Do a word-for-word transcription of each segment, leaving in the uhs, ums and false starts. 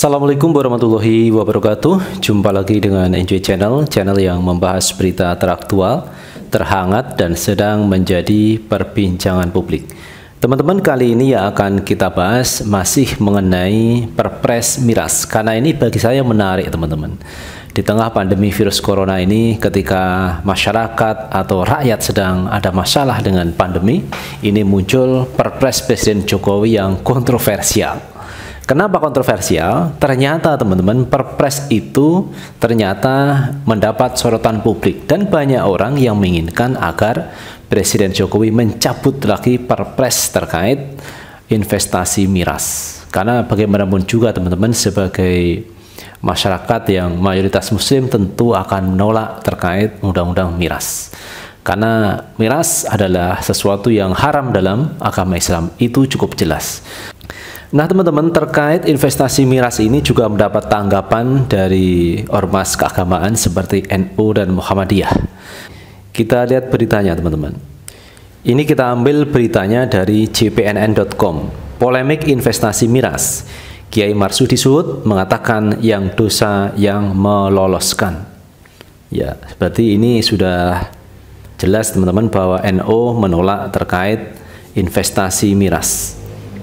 Assalamualaikum warahmatullahi wabarakatuh. Jumpa lagi dengan Enjoy Channel, channel yang membahas berita teraktual, terhangat, dan sedang menjadi perbincangan publik. Teman-teman, kali ini yang akan kita bahas masih mengenai Perpres Miras, karena ini bagi saya menarik teman-teman. Di tengah pandemi virus corona ini, ketika masyarakat atau rakyat sedang ada masalah dengan pandemi, ini muncul Perpres Presiden Jokowi yang kontroversial. Kenapa kontroversial? Ternyata teman-teman, Perpres itu ternyata mendapat sorotan publik dan banyak orang yang menginginkan agar Presiden Jokowi mencabut lagi Perpres terkait investasi miras. Karena bagaimanapun juga teman-teman, sebagai masyarakat yang mayoritas muslim tentu akan menolak terkait undang-undang miras. Karena miras adalah sesuatu yang haram dalam agama Islam, itu cukup jelas. Nah teman-teman, terkait investasi miras ini juga mendapat tanggapan dari ormas keagamaan seperti N U dan Muhammadiyah. Kita lihat beritanya teman-teman. Ini kita ambil beritanya dari J P N N dot com. Polemik investasi miras. Kiai Marsudi Suhud mengatakan yang dosa yang meloloskan. Ya, berarti ini sudah jelas teman-teman bahwa N U menolak terkait investasi miras.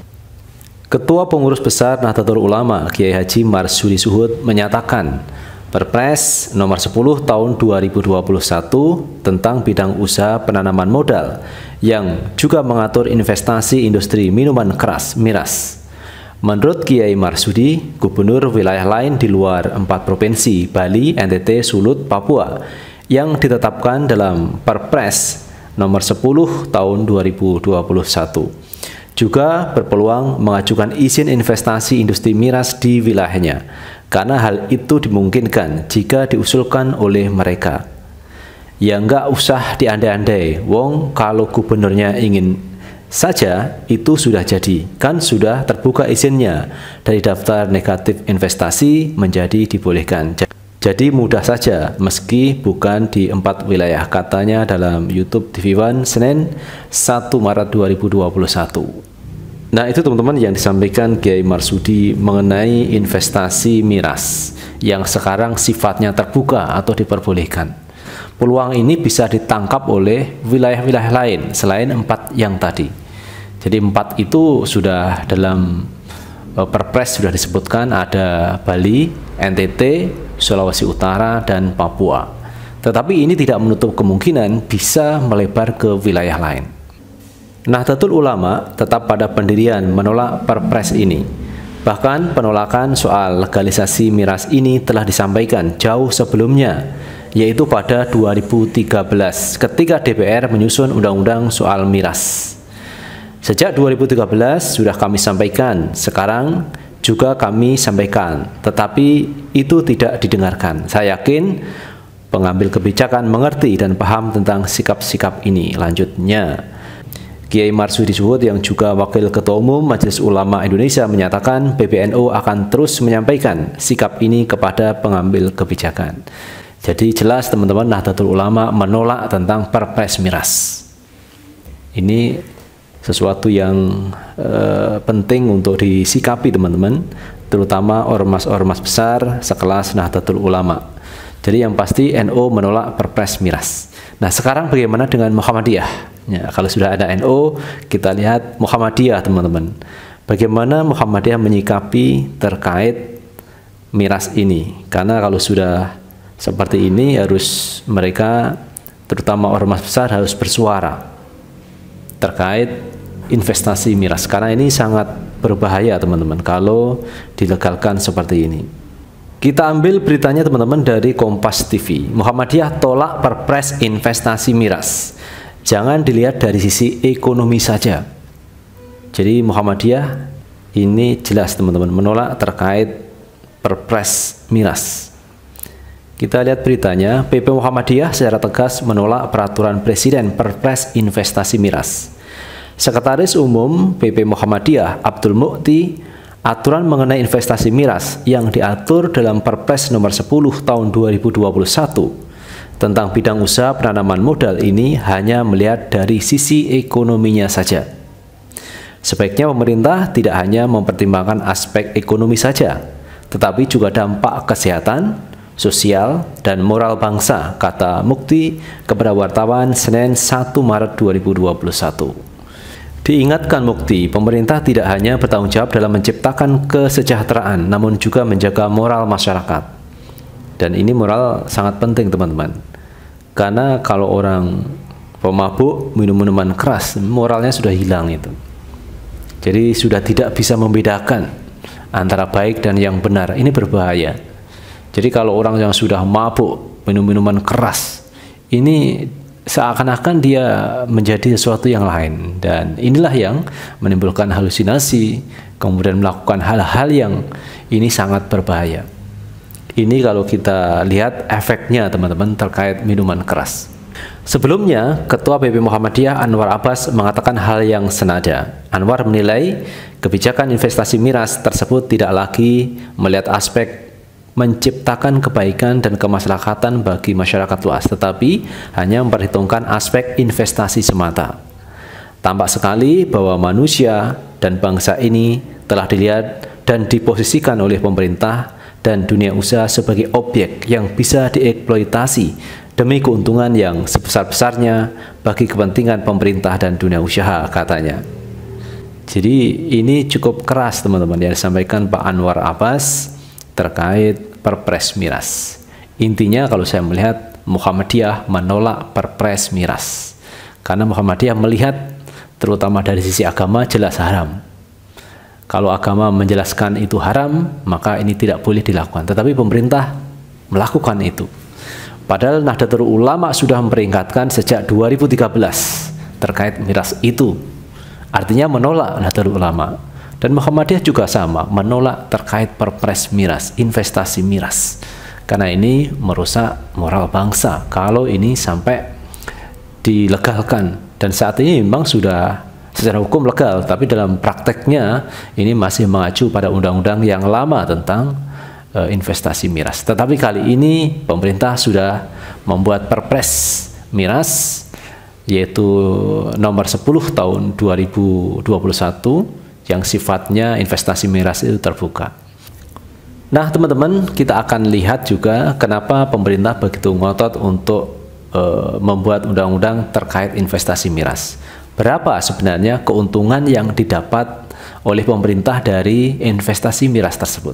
Ketua Pengurus Besar Nahdlatul Ulama Kiai Haji Marsudi Suhud menyatakan Perpres nomor sepuluh tahun dua ribu dua puluh satu tentang bidang usaha penanaman modal yang juga mengatur investasi industri minuman keras miras. Menurut Kiai Marsudi, gubernur wilayah lain di luar empat provinsi Bali, N T T, Sulut, Papua yang ditetapkan dalam Perpres nomor sepuluh tahun dua ribu dua puluh satu juga berpeluang mengajukan izin investasi industri miras di wilayahnya, karena hal itu dimungkinkan jika diusulkan oleh mereka. Ya nggak usah diandai-andai, wong kalau gubernurnya ingin saja itu sudah jadi, kan sudah terbuka izinnya, dari daftar negatif investasi menjadi dibolehkan. Jadi mudah saja, meski bukan di empat wilayah, katanya dalam YouTube T V One Senin satu Maret dua ribu dua puluh satu. Nah itu teman-teman yang disampaikan Kiai Marsudi mengenai investasi miras yang sekarang sifatnya terbuka atau diperbolehkan. Peluang ini bisa ditangkap oleh wilayah-wilayah lain selain empat yang tadi. Jadi empat itu sudah dalam Perpres sudah disebutkan, ada Bali, N T T, Sulawesi Utara, dan Papua. Tetapi ini tidak menutup kemungkinan bisa melebar ke wilayah lain. Nahdlatul Ulama tetap pada pendirian menolak Perpres ini. Bahkan penolakan soal legalisasi miras ini telah disampaikan jauh sebelumnya, yaitu pada dua ribu tiga belas ketika D P R menyusun undang-undang soal miras. Sejak dua ribu tiga belas sudah kami sampaikan, sekarang juga kami sampaikan, tetapi itu tidak didengarkan. Saya yakin pengambil kebijakan mengerti dan paham tentang sikap-sikap ini. Lanjutnya, Kiai Marsudi Suhud yang juga Wakil Ketua Umum Majelis Ulama Indonesia menyatakan P B N U akan terus menyampaikan sikap ini kepada pengambil kebijakan. Jadi jelas teman-teman, Nahdlatul Ulama menolak tentang Perpres miras. Ini sesuatu yang uh, penting untuk disikapi teman-teman, terutama ormas-ormas besar sekelas Nahdlatul Ulama. Jadi yang pasti N U menolak Perpres miras. Nah sekarang bagaimana dengan Muhammadiyah? Ya, kalau sudah ada N U, kita lihat Muhammadiyah teman-teman. Bagaimana Muhammadiyah menyikapi terkait miras ini? Karena kalau sudah seperti ini, harus mereka, terutama ormas besar, harus bersuara terkait investasi miras. Karena ini sangat berbahaya teman-teman kalau dilegalkan seperti ini. Kita ambil beritanya teman-teman dari Kompas T V. Muhammadiyah tolak Perpres investasi miras. Jangan dilihat dari sisi ekonomi saja. Jadi Muhammadiyah ini jelas teman-teman menolak terkait Perpres miras. Kita lihat beritanya, P P Muhammadiyah secara tegas menolak peraturan Presiden Perpres investasi miras. Sekretaris Umum P P Muhammadiyah Abdul Mukti, aturan mengenai investasi miras yang diatur dalam Perpres nomor sepuluh tahun dua ribu dua puluh satu tentang bidang usaha penanaman modal ini hanya melihat dari sisi ekonominya saja. Sebaiknya pemerintah tidak hanya mempertimbangkan aspek ekonomi saja, tetapi juga dampak kesehatan, sosial, dan moral bangsa, kata Mukti kepada wartawan Senin satu Maret dua ribu dua puluh satu. Diingatkan Mukti, pemerintah tidak hanya bertanggung jawab dalam menciptakan kesejahteraan, namun juga menjaga moral masyarakat. Dan ini moral sangat penting, teman-teman. Karena kalau orang pemabuk minum minuman keras, moralnya sudah hilang itu. Jadi sudah tidak bisa membedakan antara baik dan yang benar. Ini berbahaya. Jadi kalau orang yang sudah mabuk minum minuman keras, ini seakan-akan dia menjadi sesuatu yang lain, dan inilah yang menimbulkan halusinasi, kemudian melakukan hal-hal yang ini sangat berbahaya. Ini kalau kita lihat efeknya, teman-teman, terkait minuman keras. Sebelumnya, Ketua B P Muhammadiyah Anwar Abbas mengatakan hal yang senada. Anwar menilai kebijakan investasi miras tersebut tidak lagi melihat aspek menciptakan kebaikan dan kemaslahatan bagi masyarakat luas, tetapi hanya memperhitungkan aspek investasi semata. Tampak sekali bahwa manusia dan bangsa ini telah dilihat dan diposisikan oleh pemerintah dan dunia usaha sebagai objek yang bisa dieksploitasi demi keuntungan yang sebesar-besarnya bagi kepentingan pemerintah dan dunia usaha, katanya. Jadi ini cukup keras, teman-teman, yang disampaikan Pak Anwar Abbas terkait Perpres miras. Intinya kalau saya melihat, Muhammadiyah menolak Perpres miras. Karena Muhammadiyah melihat, terutama dari sisi agama, jelas haram. Kalau agama menjelaskan itu haram, maka ini tidak boleh dilakukan. Tetapi pemerintah melakukan itu. Padahal Nahdlatul Ulama sudah memperingatkan sejak dua ribu tiga belas terkait miras itu. Artinya menolak Nahdlatul Ulama. Dan Muhammadiyah juga sama, menolak terkait Perpres miras, investasi miras. Karena ini merusak moral bangsa kalau ini sampai dilegalkan. Dan saat ini memang sudah secara hukum legal, tapi dalam prakteknya ini masih mengacu pada undang-undang yang lama tentang investasi miras. Tetapi kali ini pemerintah sudah membuat Perpres miras, yaitu nomor sepuluh tahun dua ribu dua puluh satu, yang sifatnya investasi miras itu terbuka. Nah, teman-teman, kita akan lihat juga kenapa pemerintah begitu ngotot untuk e, membuat undang-undang terkait investasi miras. Berapa sebenarnya keuntungan yang didapat oleh pemerintah dari investasi miras tersebut?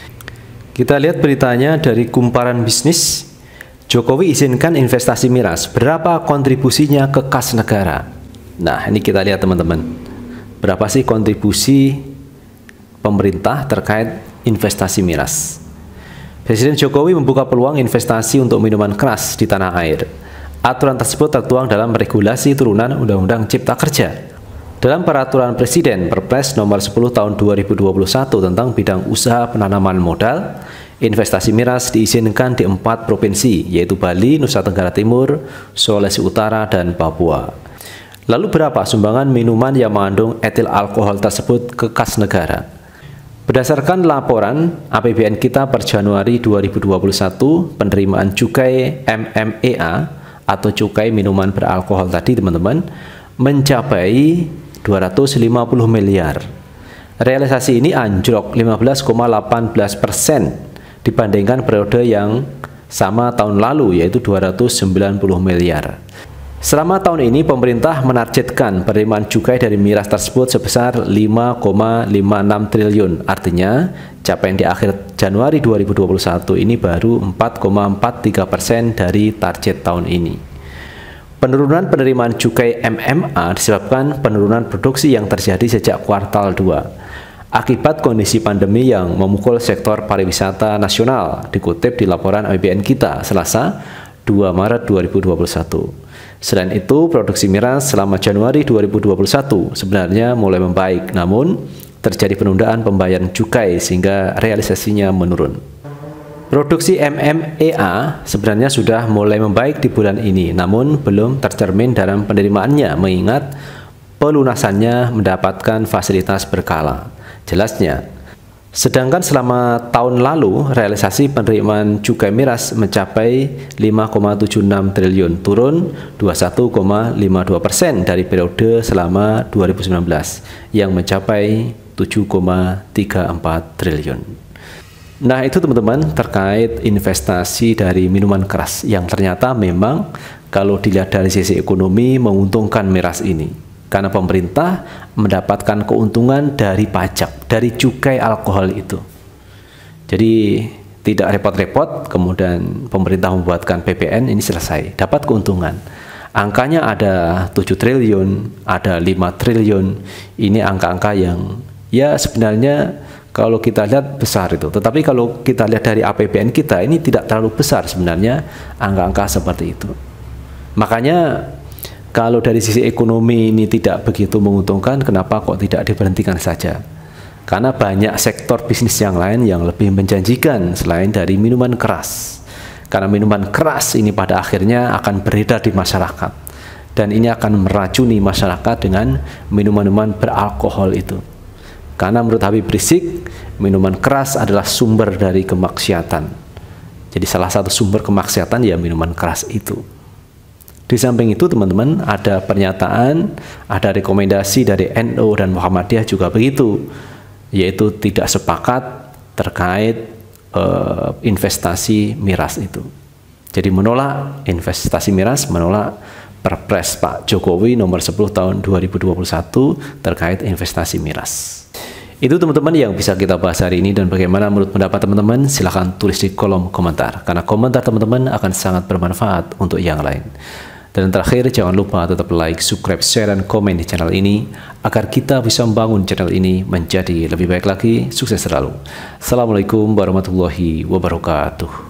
Kita lihat beritanya dari Kumparan Bisnis. Jokowi izinkan investasi miras, berapa kontribusinya ke kas negara? Nah, ini kita lihat, teman-teman. Berapa sih kontribusi pemerintah terkait investasi miras? Presiden Jokowi membuka peluang investasi untuk minuman keras di tanah air. Aturan tersebut tertuang dalam regulasi turunan Undang-Undang Cipta Kerja. Dalam peraturan Presiden Perpres nomor sepuluh tahun dua ribu dua puluh satu tentang bidang usaha penanaman modal, investasi miras diizinkan di empat provinsi, yaitu Bali, Nusa Tenggara Timur, Sulawesi Utara, dan Papua. Lalu berapa sumbangan minuman yang mengandung etil alkohol tersebut ke kas negara? Berdasarkan laporan A P B N kita per Januari dua ribu dua puluh satu, penerimaan cukai M M E A atau cukai minuman beralkohol tadi, teman-teman, mencapai dua ratus lima puluh miliar. Realisasi ini anjlok lima belas koma satu delapan persen dibandingkan periode yang sama tahun lalu, yaitu dua ratus sembilan puluh miliar. Selama tahun ini pemerintah menargetkan penerimaan cukai dari miras tersebut sebesar lima koma lima enam triliun. Artinya capaian di akhir Januari dua ribu dua puluh satu ini baru empat koma empat tiga persen dari target tahun ini. Penurunan penerimaan cukai M M A disebabkan penurunan produksi yang terjadi sejak kuartal dua akibat kondisi pandemi yang memukul sektor pariwisata nasional, dikutip di laporan A P B N kita Selasa dua Maret dua ribu dua puluh satu. Selain itu, produksi miras selama Januari dua ribu dua puluh satu sebenarnya mulai membaik, namun terjadi penundaan pembayaran cukai sehingga realisasinya menurun. Produksi M M E A sebenarnya sudah mulai membaik di bulan ini, namun belum tercermin dalam penerimaannya mengingat pelunasannya mendapatkan fasilitas berkala. Jelasnya, sedangkan selama tahun lalu realisasi penerimaan cukai miras mencapai lima koma tujuh enam triliun, turun dua puluh satu koma lima dua persen dari periode selama dua ribu sembilan belas yang mencapai tujuh koma tiga empat triliun. Nah, itu teman-teman terkait investasi dari minuman keras yang ternyata memang kalau dilihat dari sisi ekonomi menguntungkan miras ini. Karena pemerintah mendapatkan keuntungan dari pajak, dari cukai alkohol itu. Jadi tidak repot-repot, kemudian pemerintah membuatkan P P N, ini selesai, dapat keuntungan. Angkanya ada tujuh triliun, ada lima triliun, ini angka-angka yang ya sebenarnya kalau kita lihat besar itu, tetapi kalau kita lihat dari A P B N kita ini tidak terlalu besar sebenarnya angka-angka seperti itu. Makanya kalau dari sisi ekonomi ini tidak begitu menguntungkan, kenapa kok tidak diberhentikan saja? Karena banyak sektor bisnis yang lain yang lebih menjanjikan selain dari minuman keras. Karena minuman keras ini pada akhirnya akan beredar di masyarakat dan ini akan meracuni masyarakat dengan minuman-minuman beralkohol itu. Karena menurut Habib Rizik, minuman keras adalah sumber dari kemaksiatan. Jadi salah satu sumber kemaksiatan ya minuman keras itu. Di samping itu teman-teman ada pernyataan, ada rekomendasi dari N U dan Muhammadiyah juga begitu, yaitu tidak sepakat terkait uh, investasi miras itu. Jadi menolak investasi miras, menolak Perpres Pak Jokowi nomor sepuluh tahun dua ribu dua puluh satu terkait investasi miras. Itu teman-teman yang bisa kita bahas hari ini, dan bagaimana menurut pendapat teman-teman silahkan tulis di kolom komentar, karena komentar teman-teman akan sangat bermanfaat untuk yang lain. Dan terakhir, jangan lupa tetap like, subscribe, share, dan komen di channel ini agar kita bisa membangun channel ini menjadi lebih baik lagi. Sukses selalu. Assalamualaikum warahmatullahi wabarakatuh.